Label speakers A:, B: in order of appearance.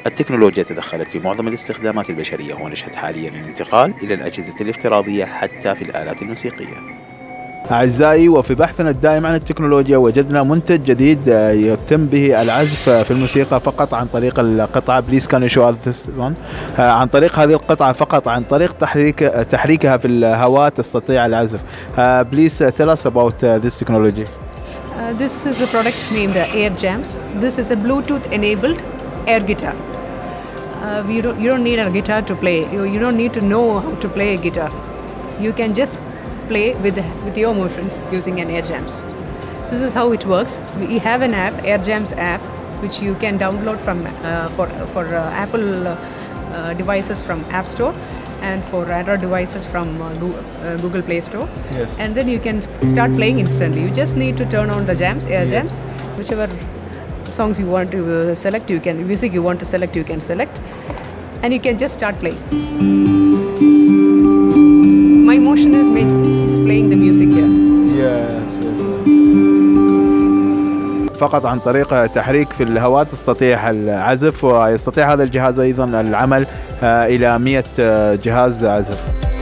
A: التكنولوجيا تدخلت في معظم الاستخدامات البشرية، ونشهد حاليا الانتقال إلى الأجهزة الافتراضية حتى في الآلات الموسيقية.
B: أعزائي، وفي بحثنا الدائم عن التكنولوجيا وجدنا منتج جديد يتم به العزف في الموسيقى فقط عن طريق القطعة. Please can you show us this one؟ عن طريق هذه القطعة فقط، عن طريق تحريكها في الهواء تستطيع العزف. Please tell us about this technology.
C: This is a product named Air Jams. This is a Bluetooth enabled air guitar. You don't need a guitar to play. You don't need to know how to play a guitar. You can just play with your motions using an Air Jams. This is how it works. We have an app, Air Jams app, which you can download from for Apple devices from App Store, and for Android devices from Google Play Store.
B: Yes.
C: And then you can start playing instantly. You just need to turn on the jams, Air Jams, whichever songs you want to select, music you want to select, you can select, and you can just start playing. My motion is playing the music here.
B: Yes. فقط عن طريق تحريك في الهواء تستطيع العزف، ويستطيع هذا الجهاز أيضا العمل إلى 100 جهاز عزف.